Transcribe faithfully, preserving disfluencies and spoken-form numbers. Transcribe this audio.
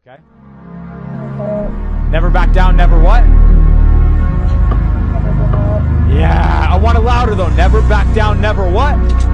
Okay? Never back down, never what? Yeah, I want it louder though. Never back down, never what?